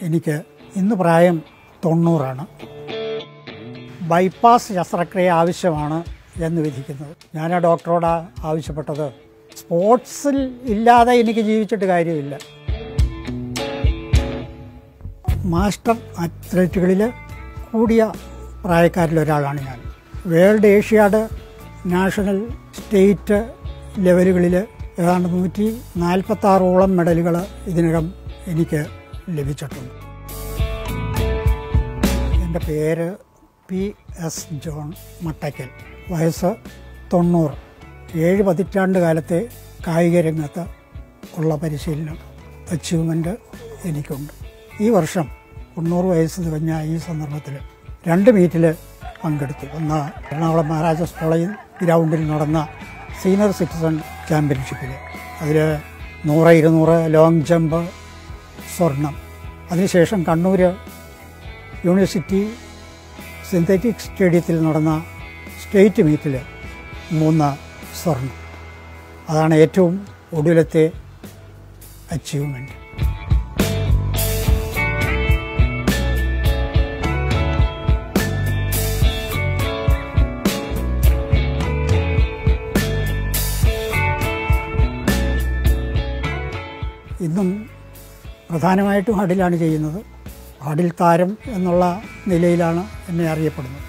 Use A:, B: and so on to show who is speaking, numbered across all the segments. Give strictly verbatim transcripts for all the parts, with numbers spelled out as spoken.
A: എനിക്ക് ഇന്ന് പ്രായം തൊണ്ണൂറാണ്. ബൈപ്പാസ് ശസ്ത്രക്രിയ ആവശ്യമാണ് എന്ന് വിധിക്കുന്നത്. ഞാൻ ആ ഡോക്ടറോട് ആവശ്യപ്പെട്ടത് സ്പോർട്സിൽ ഇല്ലാതെ എനിക്ക് ജീവിച്ചിട്ട് കാര്യമില്ല. മാസ്റ്റർ അത്ലറ്റുകളിൽ കൂടിയ പ്രായക്കാരിലൊരാളാണ് ഞാൻ. വേൾഡ് ഏഷ്യാഡ് നാഷണൽ സ്റ്റേറ്റ് ലെവലുകളിൽ ഏതാണ്ട് നൂറ്റി നാൽപ്പത്താറോളം മെഡലുകൾ ഇതിനകം എനിക്ക് ലഭിച്ചിട്ടുണ്ട്. എൻ്റെ പേര് പി എസ് ജോൺ മട്ടയ്ക്കൽ. വയസ്സ് തൊണ്ണൂറ്. ഏഴ് പതിറ്റാണ്ട് കാലത്തെ കായിക രംഗത്ത് ഉള്ള പരിശീലനം അച്ചീവ്മെൻ്റ് എനിക്കുണ്ട്. ഈ വർഷം തൊണ്ണൂറ് വയസ്സ് തികഞ്ഞ ഈ സന്ദർഭത്തിൽ രണ്ട് മീറ്റിൽ പങ്കെടുത്തു. ഒന്ന് എറണാകുളം മഹാരാജാസ് കോളേജ് ഗ്രൗണ്ടിൽ നടന്ന സീനിയർ സിറ്റിസൺ ചാമ്പ്യൻഷിപ്പിൽ. അതിൽ നൂറ് ഇരുന്നൂറ് ലോങ് ജമ്പ് സ്വർണം. അതിനുശേഷം കണ്ണൂർ യൂണിവേഴ്സിറ്റി സിന്തറ്റിക് സ്റ്റേഡിയത്തിൽ നടന്ന സ്റ്റേറ്റ് മീറ്റിൽ മൂന്ന് സ്വർണം. അതാണ് ഏറ്റവും ഒടുവിലത്തെ അച്ചീവ്മെൻറ്റ്. ഇന്നും പ്രധാനമായിട്ടും ഹഡിലാണ് ചെയ്യുന്നത്. ഹഡിൽ താരം എന്നുള്ള നിലയിലാണ് എന്നെ അറിയപ്പെടുന്നത്.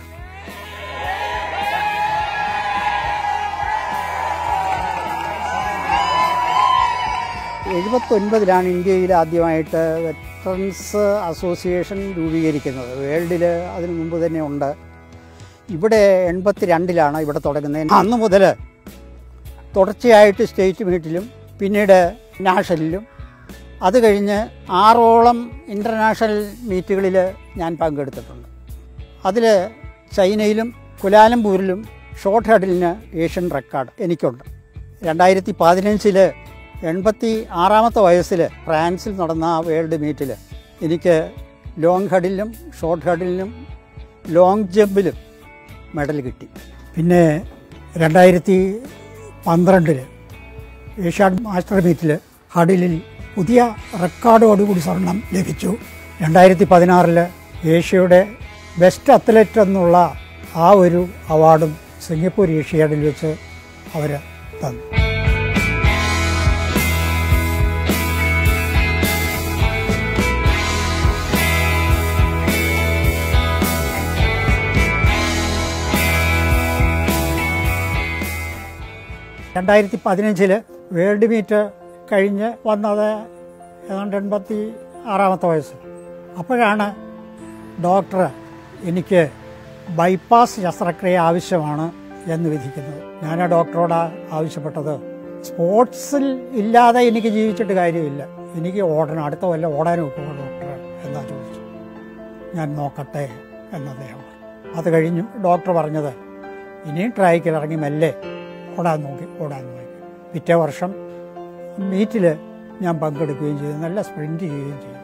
A: എഴുപത്തൊൻപതിലാണ് ഇന്ത്യയിൽ ആദ്യമായിട്ട് വെറ്ററൻസ് അസോസിയേഷൻ രൂപീകരിക്കുന്നത്. വേൾഡിൽ അതിനു മുമ്പ് തന്നെ ഉണ്ട്. ഇവിടെ എൺപത്തി രണ്ടിലാണ് ഇവിടെ തുടങ്ങുന്നത്. അന്ന് മുതൽ തുടർച്ചയായിട്ട് സ്റ്റേറ്റ് മീറ്റിലും പിന്നീട് നാഷണലിലും അത് കഴിഞ്ഞ് ആറോളം ഇൻ്റർനാഷണൽ മീറ്റുകളിൽ ഞാൻ പങ്കെടുത്തിട്ടുണ്ട്. അതിൽ ചൈനയിലും കുലാലംപൂരിലും ഷോർട്ട് ഹഡിലിന് ഏഷ്യൻ റെക്കോർഡ് എനിക്കുണ്ട്. രണ്ടായിരത്തി പതിനഞ്ചിൽ എൺപത്തി ആറാമത്തെ വയസ്സിൽ ഫ്രാൻസിൽ നടന്ന വേൾഡ് മീറ്റിൽ എനിക്ക് ലോങ് ഹഡിലും ഷോർട്ട് ഹഡിലും ലോങ് ജമ്പിലും മെഡൽ കിട്ടി. പിന്നെ രണ്ടായിരത്തി പന്ത്രണ്ടിൽ ഏഷ്യാഡ് മാസ്റ്റർ മീറ്റിൽ ഹഡിലിൽ പുതിയ റെക്കോർഡോടുകൂടി സ്വർണം ലഭിച്ചു. രണ്ടായിരത്തി പതിനാറിൽ ഏഷ്യയുടെ ബെസ്റ്റ് അത്ലറ്റ് എന്നുള്ള ആ ഒരു അവാർഡും സിംഗപ്പൂർ ഏഷ്യാഡിൽ വെച്ച് അവർ തന്നു. രണ്ടായിരത്തി പതിനഞ്ചിൽ വേൾഡ് മീറ്റ് കഴിഞ്ഞ് വന്നത് ഏതാണ്ട് എൺപത്തി ആറാമത്തെ വയസ്സ്. അപ്പോഴാണ് ഡോക്ടർ എനിക്ക് ബൈപ്പാസ് ശസ്ത്രക്രിയ ആവശ്യമാണ് എന്ന് വിധിക്കുന്നത്. ഞാൻ ആ ഡോക്ടറോട് ആവശ്യപ്പെട്ടത് സ്പോർട്സിൽ ഇല്ലാതെ എനിക്ക് ജീവിച്ചിട്ട് കാര്യമില്ല, എനിക്ക് ഓടണം, അടുത്ത കൊല്ലം ഓടാനും ഒക്കുമോ ഡോക്ടർ എന്നാ ചോദിച്ചു. ഞാൻ നോക്കട്ടെ എന്ന് അദ്ദേഹം. അത് കഴിഞ്ഞു ഡോക്ടർ പറഞ്ഞത് ഇനിയും ട്രാക്കിൽ ഇറങ്ങി മെല്ലെ ഓടാൻ നോക്കി ഓടാൻ നോക്കി. പിറ്റേ വർഷം മീറ്റിൽ ഞാൻ പങ്കെടുക്കുകയും ചെയ്തു. നല്ല സ്പ്രിൻറ്റ് ചെയ്യുകയും ചെയ്തു.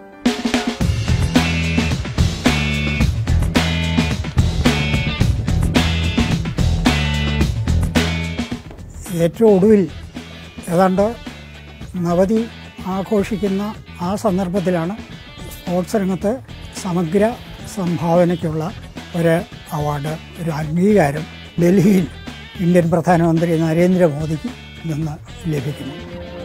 A: ഏറ്റവും ഒടുവിൽ ഏതാണ്ട് നവതി ആഘോഷിക്കുന്ന ആ സന്ദർഭത്തിലാണ് സ്പോർട്സ് രംഗത്ത് സമഗ്ര സംഭാവനയ്ക്കുള്ള ഒരു അവാർഡ്, ഒരു അംഗീകാരം ഡൽഹിയിൽ ഇന്ത്യൻ പ്രധാനമന്ത്രി നരേന്ദ്രമോദിക്ക് നിന്ന് ലഭിക്കുന്നു.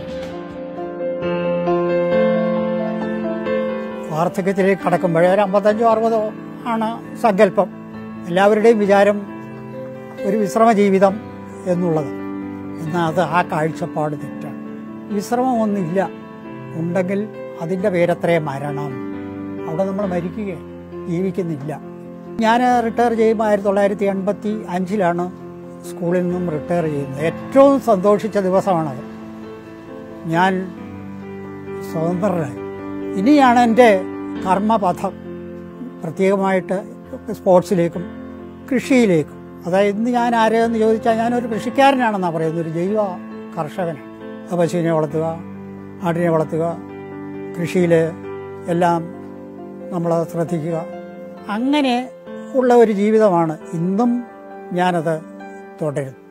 A: വാർദ്ധക്യത്തിലേക്ക് കടക്കുമ്പോഴേ ഒരു അമ്പത്തഞ്ചോ അറുപതോ ആണ് സങ്കല്പം. എല്ലാവരുടെയും വിചാരം ഒരു വിശ്രമ ജീവിതം എന്നുള്ളത്. എന്നാൽ അത് ആ കാഴ്ചപ്പാട് തെറ്റാണ്. വിശ്രമമൊന്നുമില്ല. ഉണ്ടെങ്കിൽ അതിൻ്റെ പേരത്രേ മരണം. അവിടെ നമ്മൾ മരിക്കുകയാണ്, ജീവിക്കുന്നില്ല. ഞാൻ റിട്ടയർ ചെയ്യുമ്പോൾ ആയിരത്തി തൊള്ളായിരത്തി എൺപത്തി അഞ്ചിലാണ് സ്കൂളിൽ നിന്നും റിട്ടയർ ചെയ്യുന്നത്. ഏറ്റവും സന്തോഷിച്ച ദിവസമാണത്. ഞാൻ സ്വതന്ത്രനായി. ഇനിയാണ് എൻ്റെ കർമ്മപഥം പ്രത്യേകമായിട്ട് സ്പോർട്സിലേക്കും കൃഷിയിലേക്കും. അതായത് ഇന്ന് ഞാൻ ആരെന്ന് ചോദിച്ചാൽ ഞാനൊരു കൃഷിക്കാരനാണെന്നാണ് പറയുന്നത്. ഒരു ജൈവ കർഷകനാണ്. പശുവിനെ വളർത്തുക, ആടിനെ വളർത്തുക, കൃഷിയിൽ എല്ലാം നമ്മൾ ശ്രദ്ധിക്കുക. അങ്ങനെ ഉള്ള ഒരു ജീവിതമാണ്. ഇന്നും ഞാനത് തുടരുന്നു.